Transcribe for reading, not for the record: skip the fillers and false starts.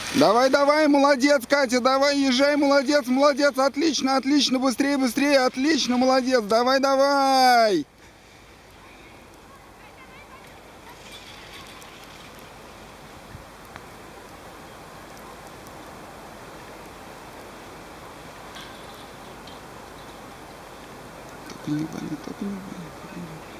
Давай, давай, молодец, Катя, давай, езжай, молодец, молодец, отлично, отлично, быстрее, быстрее, отлично, молодец, давай, давай. Только не гони, только не гони, только не гони.